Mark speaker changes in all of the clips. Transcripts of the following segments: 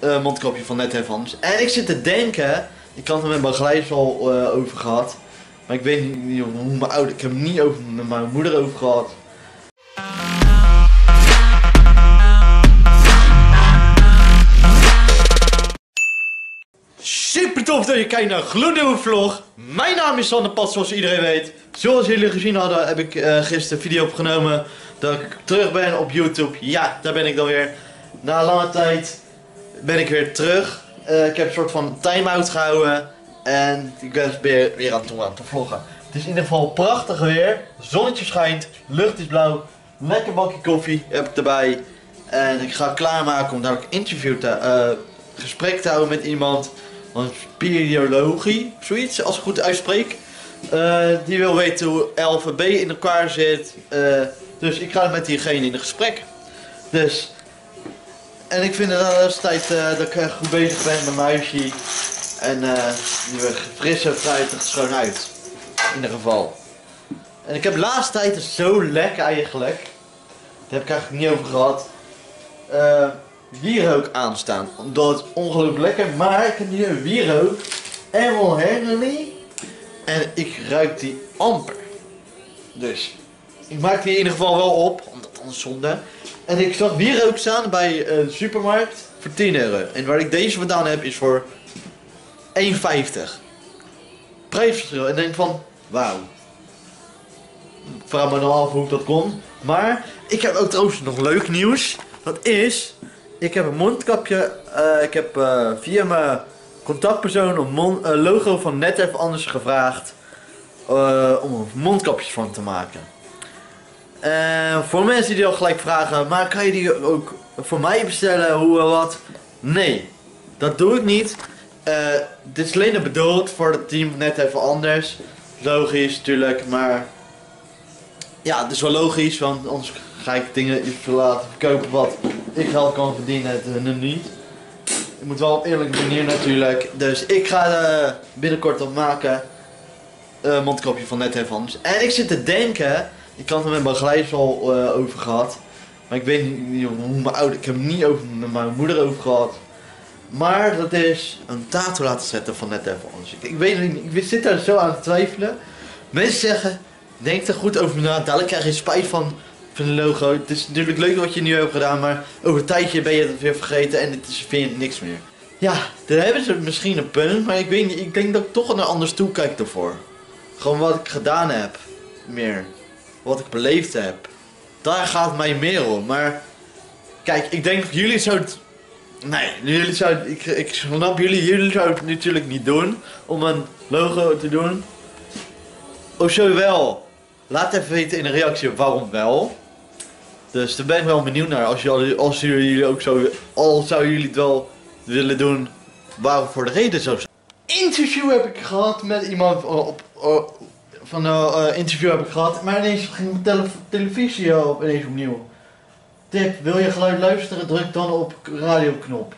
Speaker 1: mondkapje van Net Even Anders. En ik zit te denken, ik had het met mijn begeleiders al over gehad. Maar ik weet niet hoe mijn ouders, ik heb het niet over met mijn moeder over gehad. Super tof dat je kijkt naar een gloednieuwe vlog. Mijn naam is Sander Pat, zoals iedereen weet. Zoals jullie gezien hadden, heb ik gisteren een video opgenomen dat ik terug ben op YouTube. Ja, daar ben ik dan weer. Na lange tijd ben ik weer terug. Ik heb een soort van time-out gehouden. En ik ben weer aan het vloggen. Het is in ieder geval prachtig weer. Zonnetje schijnt, lucht is blauw. Lekker bakje koffie heb ik erbij. En ik ga klaarmaken om daar ook gesprek te houden met iemand. Een speleologie, zoiets, als ik goed uitspreek. Die wil weten hoe LVB in elkaar zit. Dus ik ga met diegene in een gesprek. Dus. En ik vind het de tijd dat ik goed bezig ben met mijn huisje. En die weer fris en fruitig schoon uit. In ieder geval. En ik heb de laatste tijd dus zo lekker eigenlijk. Daar heb ik eigenlijk niet over gehad. Wierook aanstaan. Dat is ongelooflijk lekker. Maar ik heb hier een wierook. Emerald Henry. En ik ruik die amper. Dus. Ik maak die in ieder geval wel op. Omdat anders zonde. En ik zag wierook staan bij de supermarkt. Voor 10 euro. En waar ik deze vandaan heb is voor 1,50. Prijsverschil. En ik denk van. Wauw. Ik vraag me nog af hoe dat komt. Maar ik heb ook trouwens nog leuk nieuws. Dat is. Ik heb een mondkapje. Ik heb via mijn contactpersoon een logo van Net Even Anders gevraagd. Om er mondkapjes van te maken. Voor mensen die al gelijk vragen. Maar kan je die ook voor mij bestellen? Hoe en wat? Nee. Dat doe ik niet. Dit is alleen bedoeld voor het team Net Even Anders. Logisch natuurlijk. Maar. Ja, het is wel logisch. Want anders ga ik dingen laten verkopen wat ik geld kan verdienen, het nu niet. Ik moet wel op eerlijke manier natuurlijk. Dus ik ga binnenkort op maken. Mondkapje van Net Even Anders. En ik zit te denken. Ik had het met mijn begeleiders al over gehad. Maar ik weet niet hoe mijn ouders, ik heb het niet met mijn moeder over gehad. Maar dat is een tattoo laten zetten van Net Even Anders. Ik weet het niet, ik zit daar zo aan te twijfelen. Mensen zeggen, denk er goed over na. Dadelijk krijg je spijt van het logo. Het is natuurlijk leuk wat je nu hebt gedaan, maar over een tijdje ben je het weer vergeten en vind je niks meer. Ja, daar hebben ze misschien een punt, maar ik weet niet, ik denk dat ik toch naar anders toe kijk ervoor. Gewoon wat ik gedaan heb, meer. Wat ik beleefd heb. Daar gaat het mij meer om, maar kijk, ik denk dat jullie zouden. Nee, jullie zouden. Ik snap jullie zouden het natuurlijk niet doen om een logo te doen. Of zo wel. Laat even weten in de reactie waarom wel. Dus daar ben ik wel benieuwd naar. Als jullie ook zo. Al zouden jullie het wel willen doen. Waarom voor de reden zo zijn. Interview heb ik gehad met iemand van een interview heb ik gehad. Maar ineens ging mijn televisie ineens opnieuw. Tip, wil je geluid luisteren? Druk dan op radioknop.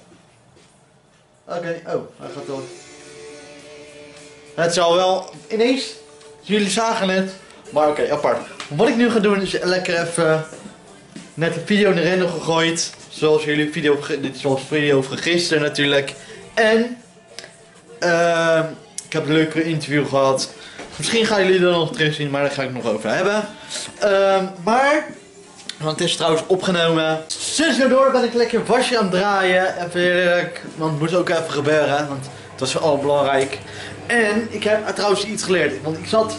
Speaker 1: Oké, oh, hij gaat door. Het zal wel ineens. Jullie zagen het. Maar oké, apart. Wat ik nu ga doen is lekker even net een video erin gegooid. Zoals jullie dit is zoals video van gisteren natuurlijk. En ik heb een leuke interview gehad. Misschien gaan jullie er nog terug zien, maar daar ga ik nog over hebben. Want het is trouwens opgenomen. Tussendoor ben ik lekker wasje aan het draaien. Even eerlijk, want het moest ook even gebeuren. Want het was wel belangrijk. En ik heb trouwens iets geleerd. Want ik zat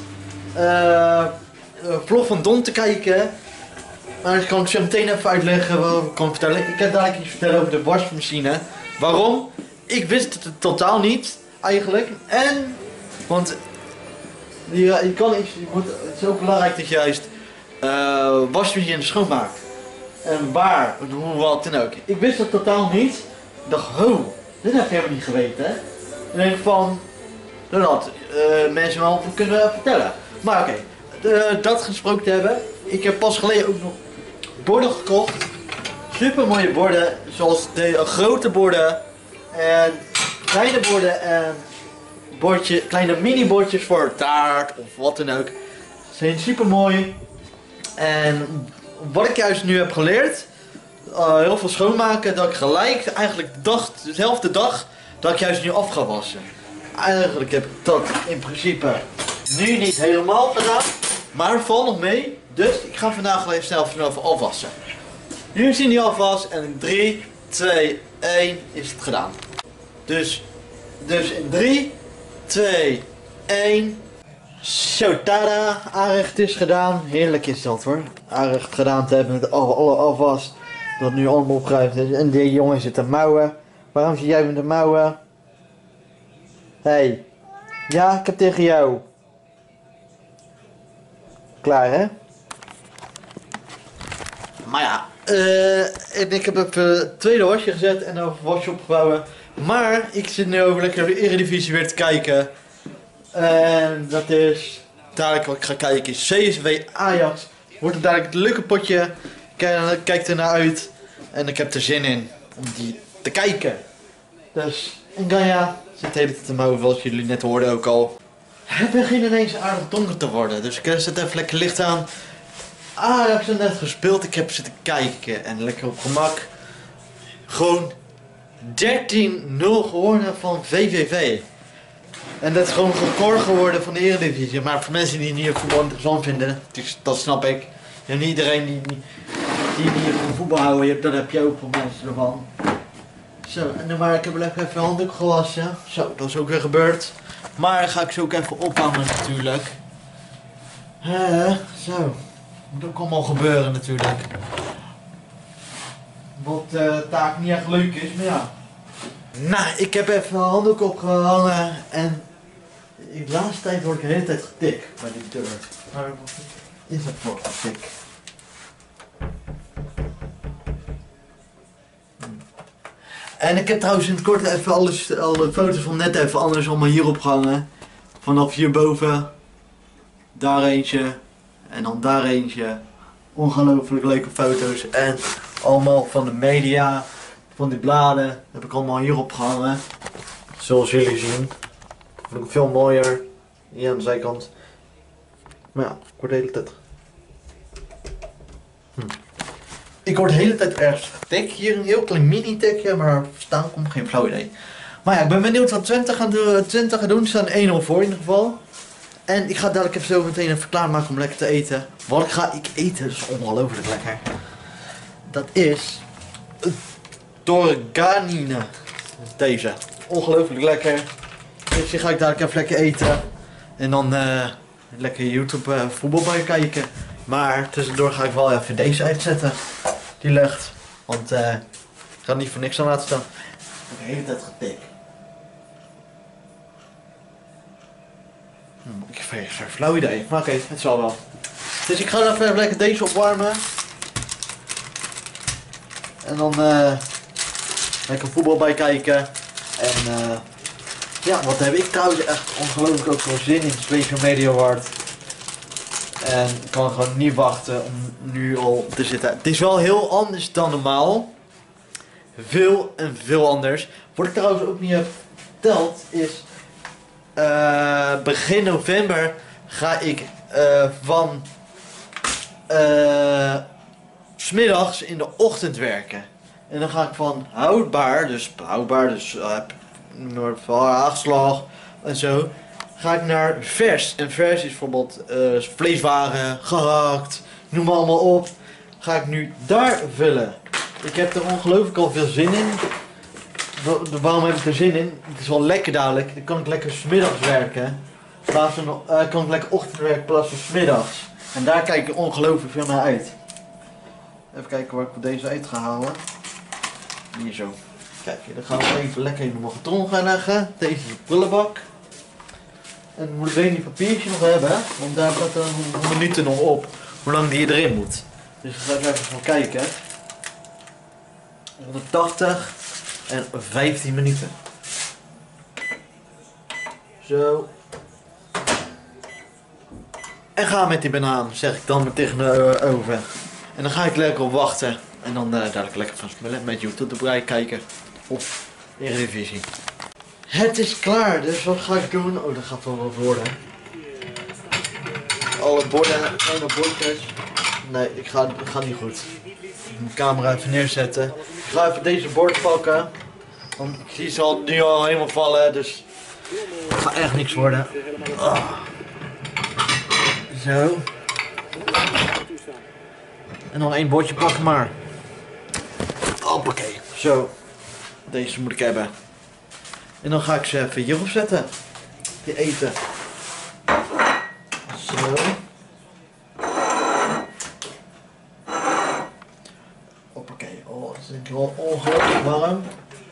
Speaker 1: vlog van Don te kijken. Maar dat kan ik zo meteen even uitleggen wat ik kan vertellen. Ik heb dadelijk iets vertellen over de wasmachine. Waarom? Ik wist het totaal niet eigenlijk. En, want het is ook belangrijk dat je juist wasmachine schoonmaakt. En waar, hoe, wat dan ook. Ik wist het totaal niet. Ik dacht, dit heb ik helemaal niet geweten. En ik denk van, dat had mensen wel kunnen vertellen. Maar oké, dat gesproken te hebben. Ik heb pas geleden ook nog borden gekocht. Super mooie borden, zoals de grote borden en kleine borden en kleine mini bordjes voor taart of wat dan ook. Ze zijn super mooi. En wat ik juist nu heb geleerd, heel veel schoonmaken dat ik gelijk eigenlijk dezelfde dag dat ik juist nu af ga wassen. Eigenlijk heb ik dat in principe nu niet helemaal gedaan, maar het valt nog mee. Dus ik ga vandaag even snel even afwassen. Jullie zien die afwas en in 3, 2, 1 is het gedaan. Dus in 3, 2, 1. Zo, tada, aanrecht is gedaan. Heerlijk is dat hoor. Aanrecht gedaan te hebben met alle afwas. Dat nu allemaal opgeruimd is. En die jongen zit te mouwen. Waarom zit jij met de mouwen? Hey. Ja, ik heb tegen jou. Klaar hè? Maar ja, en ik heb even het tweede wasje gezet en een wasje opgevouwen. Maar ik zit nu over lekker de Eredivisie weer te kijken. En dat is dadelijk wat ik ga kijken is CSW Ajax. Wordt het dadelijk een leuke potje. Kijk er naar uit. En ik heb er zin in om die te kijken. Dus, en Gaia zit de hele tijd te mouwen zoals jullie net hoorden ook al. Het begint ineens aardig donker te worden. Dus ik zet even lekker licht aan. Ajax heeft net gespeeld. Ik heb zitten kijken en lekker op gemak. Gewoon 13-0 gewonnen van VVV. En dat is gewoon een record geworden van de Eredivisie. Maar voor mensen die niet voetbal interessant vinden, dat snap ik. Je hebt niet iedereen die niet van voetbal houden, dat heb je ook voor mensen ervan. Zo, en dan maar ik heb lekker even handdoek gewassen. Zo, dat is ook weer gebeurd. Maar ga ik ze ook even ophangen natuurlijk. Zo, moet ook allemaal gebeuren natuurlijk. Wat taak niet echt leuk is, maar ja. Nou, ik heb even een handdoek opgehangen en de laatste tijd word ik de hele tijd getikt bij die deur. Maar wat is dat voor getik? En ik heb trouwens in het kort even alle foto's van net even anders allemaal hier opgehangen. Vanaf hierboven, daar eentje en dan daar eentje. Ongelooflijk leuke foto's en allemaal van de media. Van die bladen heb ik allemaal hier opgehangen. Zoals jullie zien. Vind ik veel mooier. Hier aan de zijkant. Maar ja, ik word de hele tijd. Ik word de hele tijd ergens getikt. Hier een heel klein mini tikje, maar verstaan komt geen flauw idee. Maar ja, ik ben benieuwd wat Twente gaat doen. Ze staan 1-0 voor in ieder geval. En ik ga dadelijk even zo meteen even klaarmaken om lekker te eten. Wat ga ik eten? Dat is ongelooflijk lekker. Dat is Torganine. Deze. Ongelooflijk lekker. Dus die ga ik dadelijk even lekker eten. En dan lekker YouTube voetbal bij kijken. Maar tussendoor ga ik wel even deze uitzetten. Die lucht. Want ik ga niet voor niks aan laten staan. Ik heb de hele tijd getikt. Ik heb geen flauw idee. Maar oké, het zal wel. Dus ik ga even lekker deze opwarmen. En dan lekker voetbal bij kijken. En ja, wat heb ik trouwens echt ongelooflijk ook veel zin in Special Media Award. En ik kan gewoon niet wachten om nu al te zitten. Het is wel heel anders dan normaal. Veel en veel anders. Wat ik trouwens ook niet heb verteld is... begin november ga ik van 's middags in de ochtend werken. En dan ga ik van houdbaar, dus haagslag en zo, ga ik naar vers. En vers is bijvoorbeeld vleeswaren, gehakt, noem maar allemaal op. Ga ik nu daar vullen. Ik heb er ongelooflijk al veel zin in. Waarom heb ik er zin in? Het is wel lekker dadelijk. Dan kan ik lekker 's middags werken. Kan ik lekker ochtend werken in plaats van 's middags. En daar kijk ik ongelooflijk veel naar uit. Even kijken waar ik deze uit ga halen. Hier zo. Kijk, dan gaan we even lekker in de magnetron gaan leggen. Deze is de prullenbak. En we moeten alleen die papiertje nog hebben, want daar gaat er een minuten nog op. Hoe lang die erin moet. Dus we gaan even gaan kijken. 180 en 15 minuten. Zo. En ga met die banaan, zeg ik dan tegen de oven. En dan ga ik lekker op wachten. En dan dadelijk lekker van smullen met YouTube erbij kijken. Of Eredivisie. Het is klaar, dus wat ga ik doen? Oh, dat gaat wel wat worden. Alle borden, kleine bordjes. Nee, ik ga niet goed. mijn camera even neerzetten. Ik ga even deze bord pakken. Want ik zie ze al, nu al helemaal vallen, dus het gaat echt niks worden. Zo. En dan één bordje pakken maar. Hoppakee. Zo. Deze moet ik hebben. En dan ga ik ze even hierop zetten. Die eten. Zo. Hoppakee. Oh, dat is wel ongelooflijk warm.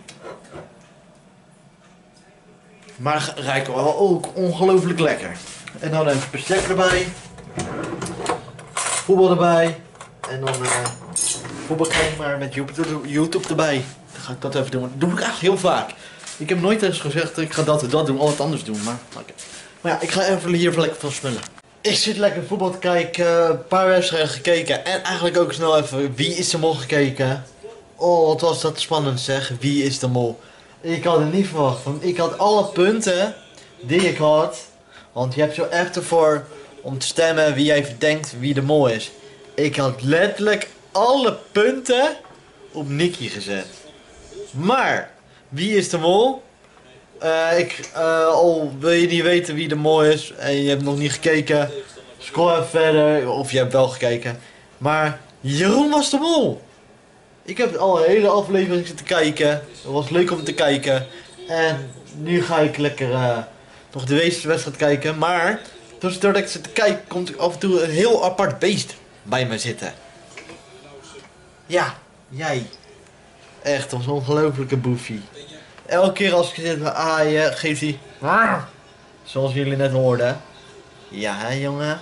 Speaker 1: Maar ruiken wel ook ongelooflijk lekker. En dan even bestek erbij. Voetbal erbij. En dan voetbal kijken maar met YouTube erbij. Dan ga ik dat even doen. Dat doe ik eigenlijk heel vaak. Ik heb nooit eens gezegd ik ga dat en dat doen, al wat anders doen. Maar, okay. Maar ja, ik ga even hier lekker van smullen. Ik zit lekker voetbal te kijken. Een paar wedstrijden gekeken. En eigenlijk ook snel even Wie is de Mol gekeken. Oh, wat was dat spannend zeg. Wie is de Mol. Ik had het niet verwacht. Want ik had alle punten die ik had. Want je hebt zo app ervoor om te stemmen wie jij denkt wie de mol is. Ik had letterlijk alle punten op Nicky gezet. Maar, wie is de mol? Al wil je niet weten wie de mol is en je hebt nog niet gekeken, scroll even verder, of je hebt wel gekeken. Maar Jeroen was de mol. Ik heb al een hele aflevering zitten kijken. Het was leuk om te kijken. En nu ga ik lekker nog de wedstrijd kijken. Maar doordat ik zit te kijken, komt er af en toe een heel apart beest bij me zitten. Ja, jij. Echt, dat is een ongelofelijke boefie. Elke keer als ik zit bij aaien, geeft hij... Zoals jullie net hoorden. Ja, jongen.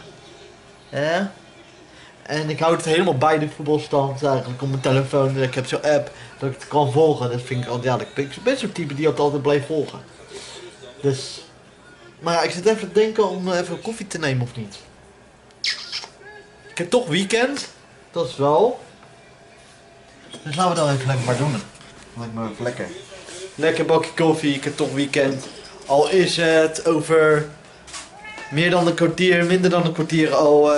Speaker 1: En ik houd het helemaal bij de voetbalstand eigenlijk op mijn telefoon. Dus ik heb zo'n app dat ik het kan volgen. Dat vind ik altijd, ja, ik ben zo'n type die het altijd blijft volgen. Dus... Maar ik zit even te denken om even koffie te nemen of niet. Ik heb toch weekend. Dat is wel. Dus laten we dat even lekker maar doen. Lijkt me even lekker. Lekker bakje koffie, ik heb toch weekend. Al is het over meer dan een kwartier, minder dan een kwartier al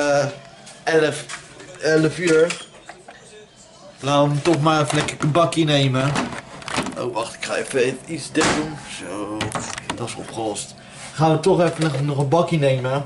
Speaker 1: 11 uur. Laten we toch maar even lekker een bakje nemen. Oh wacht, ik ga even iets dicht doen. Zo, dat is opgelost. Gaan we toch even nog een bakje nemen.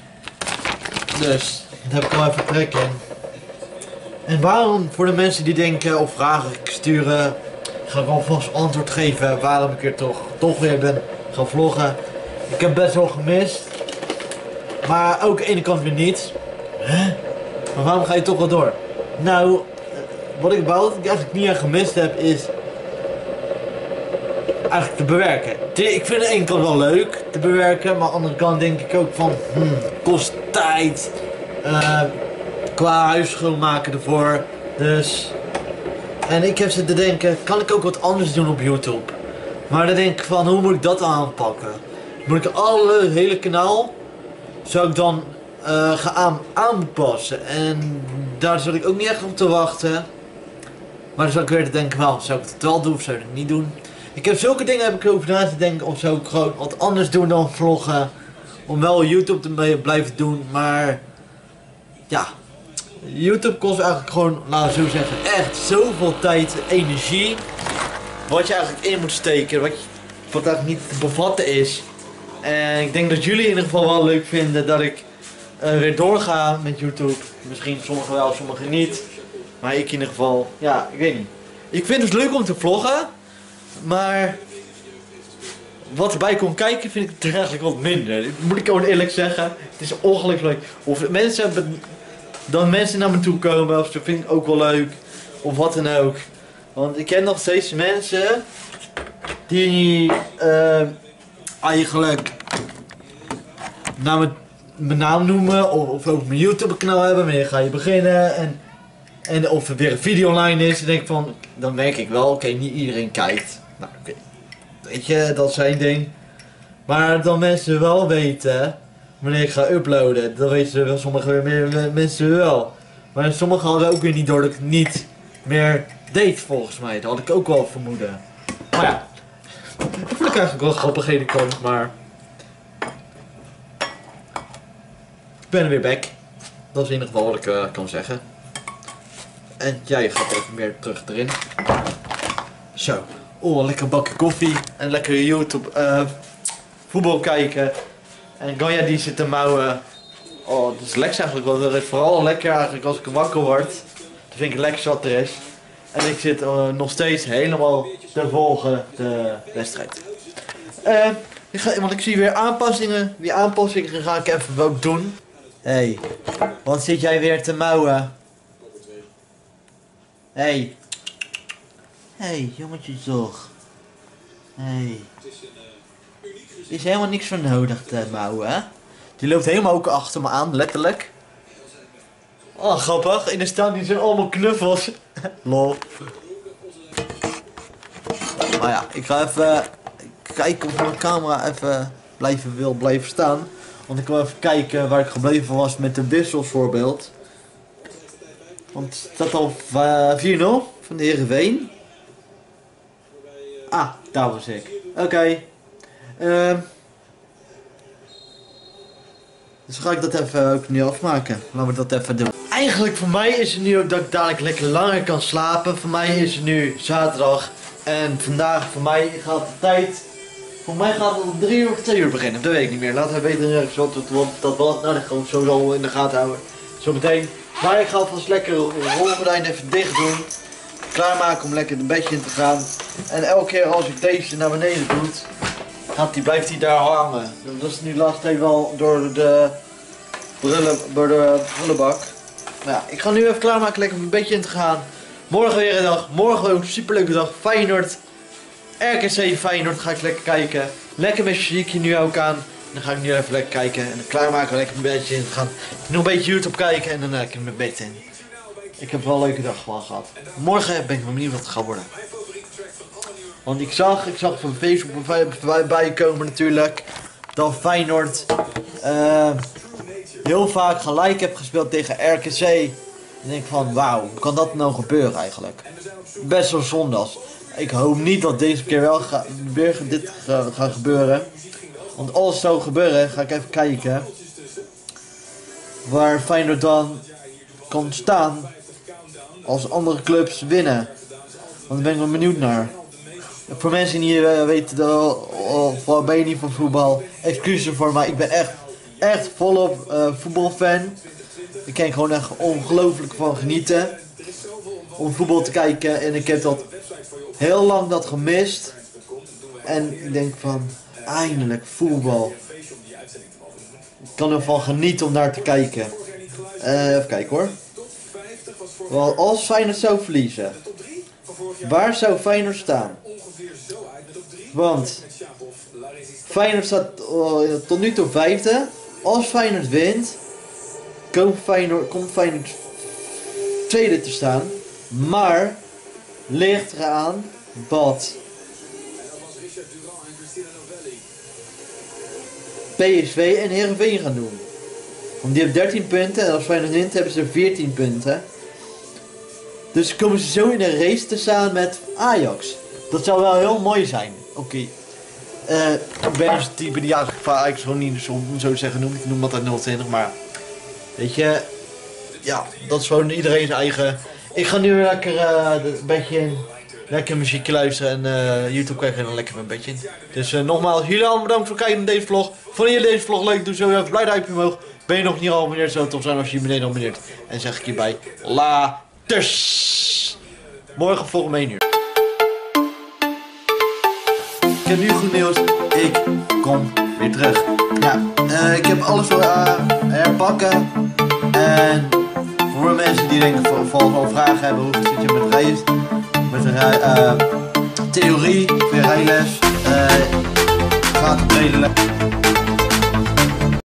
Speaker 1: Dus, dat heb ik al even trek in. En waarom, voor de mensen die denken of vragen sturen, ga ik alvast antwoord geven waarom ik er toch weer ben gaan vloggen. Ik heb best wel gemist. Maar ook aan de ene kant weer niet. Maar waarom ga je toch wel door? Nou, wat ik eigenlijk niet aan gemist heb is eigenlijk te bewerken. Ik vind het aan de ene kant wel leuk te bewerken, maar aan de andere kant denk ik ook van kost tijd. Qua huis schoonmaken ervoor. Dus. En ik heb zitten denken, kan ik ook wat anders doen op YouTube? Maar dan denk ik van, hoe moet ik dat aanpakken? Moet ik hele kanaal, zou ik dan gaan aanpassen? En daar zat ik ook niet echt op te wachten. Maar dan zou ik weer te denken, wel, zou ik het wel doen of zou ik het niet doen? Ik heb zulke dingen heb ik over na te denken, of zou ik gewoon wat anders doen dan vloggen? Om wel YouTube te blijven doen, maar ja. YouTube kost eigenlijk gewoon, laten we zo zeggen, echt zoveel tijd en energie. Wat je eigenlijk in moet steken, wat eigenlijk niet te bevatten is. En ik denk dat jullie in ieder geval wel leuk vinden dat ik weer doorga met YouTube. Misschien sommigen wel, sommigen niet. Maar ik in ieder geval, ja, ik weet niet. Ik vind het leuk om te vloggen. Maar wat erbij komt kijken vind ik het er eigenlijk wat minder. Dat moet ik gewoon eerlijk zeggen. Het is ongelooflijk leuk. Of mensen naar me toe komen, of dat vind ik ook wel leuk. Of wat dan ook. Want ik ken nog steeds mensen die eigenlijk mijn naam noemen of ook mijn YouTube kanaal hebben. Wanneer ga je beginnen en of er weer een video online is. Dan denk ik van, dan merk ik wel, oké, niet iedereen kijkt. Nou, oké. Weet je, dat is zijn ding. Maar dan mensen wel weten wanneer ik ga uploaden, dan weten wel sommige mensen wel. Maar sommigen hadden ook weer niet door dat ik niet meer deed volgens mij. Dat had ik ook wel vermoeden. Maar ja, dat vind ik eigenlijk wel grappig aan de kant, maar ik ben weer back. Dat is in ieder geval wat ik kan zeggen. En jij gaat even meer terug erin. Zo. Oh, lekker bakje koffie. En lekker YouTube voetbal kijken. En Ganja die zit te mouwen. Oh, dat is lekker eigenlijk. Want het is vooral lekker eigenlijk als ik wakker word. Dan vind ik het lekkerst wat er is. En ik zit nog steeds helemaal te volgen de wedstrijd. Want ik zie weer aanpassingen. Die aanpassingen ga ik even ook doen. Hé, wat zit jij weer te mouwen? Hé. Hé, jongetje toch. Hé. Er is helemaal niks voor nodig te mouwen, hè? Die loopt helemaal ook achter me aan, letterlijk. Oh, grappig. In de stand zijn allemaal knuffels. Lol. Maar ja, ik ga even kijken of mijn camera even wil blijven staan. Want ik wil even kijken waar ik gebleven was met de wissels voorbeeld. Want het staat al 4-0 van de Heerenveen. Ah, daar was ik. Oké. Dus ga ik dat even ook nu afmaken. Laten we dat even doen. Eigenlijk voor mij is het nu ook dat ik dadelijk lekker langer kan slapen. Voor mij is het nu zaterdag. En vandaag voor mij gaat de tijd... Voor mij gaat het om 3 uur of 2 uur beginnen. Dat weet ik niet meer. Laten we weten wat dat was. Nou, dat gaan we sowieso in de gaten houden. Zometeen. Maar ik ga alvast lekker de rolgordijn even dicht doen. Klaarmaken om lekker een bedje in te gaan. En elke keer als ik deze naar beneden doe, blijft hij daar hangen. Dat is nu laatst even wel door de brullenbak. Nou ja, ik ga nu even klaarmaken lekker om een bedje in te gaan. Morgen weer een dag. Morgen ook een superleuke dag. Feyenoord. RKC Feyenoord ga ik lekker kijken. Lekker met muziekje nu ook aan. Dan ga ik nu even lekker kijken. En dan klaarmaken lekker een bedje in te gaan. Nog een beetje YouTube kijken en dan lekker mijn bed in. Ik heb wel een leuke dag gewoon gehad. Morgen ben ik benieuwd wat het gaat worden. Want ik zag van Facebook bij komen natuurlijk. Dat Feyenoord heel vaak gelijk heb gespeeld tegen RKC. En denk van wauw, hoe kan dat nou gebeuren eigenlijk? Best wel zondags. Ik hoop niet dat deze keer wel dit gaat gebeuren. Want als het zou gebeuren, ga ik even kijken. Waar Feyenoord dan kan staan. Als andere clubs winnen. Want daar ben ik wel benieuwd naar. Voor mensen die weten, of ben je niet van voetbal, excuses voor, maar ik ben echt volop voetbalfan. Ik kan gewoon echt ongelooflijk van genieten. Om voetbal te kijken en ik heb dat heel lang gemist. En ik denk van, eindelijk voetbal. Ik kan ervan genieten om naar te kijken. Even kijken hoor. Want als Feyenoord zou verliezen, waar zou Feyenoord staan? Want Feyenoord staat tot nu toe 5e. Als Feyenoord wint, komt Feyenoord 2e te staan. Maar ligt eraan dat PSV en Heerenveen gaan doen. Want die hebben 13 punten en als Feyenoord wint hebben ze 14 punten. Dus komen ze zo in een race te staan met Ajax. Dat zou wel heel mooi zijn. Oké. Ik ben dus het type die Ajax gewoon niet zo zeggen noemt. Ik noem altijd 020, maar weet je, ja, dat is gewoon iedereen zijn eigen. Ik ga nu lekker een beetje in, lekker muziekje luisteren en YouTube kijken en dan lekker mijn bedje in. Dus nogmaals, jullie allemaal bedankt voor het kijken naar deze vlog. Vond je deze vlog leuk? Doe zo even blij duimpje omhoog. Ben je nog niet geabonneerd? Zou het tof zijn als je je beneden abonneert. En zeg ik hierbij, laters! Morgen volgende 1 uur. Ik heb nu goed nieuws. Ik kom weer terug. Ja, ik heb alles voor herpakken. En voor mensen die denken van vragen hebben, hoe zit je met rijden? Met een theorie, weer rijles. Gaat het redelijk.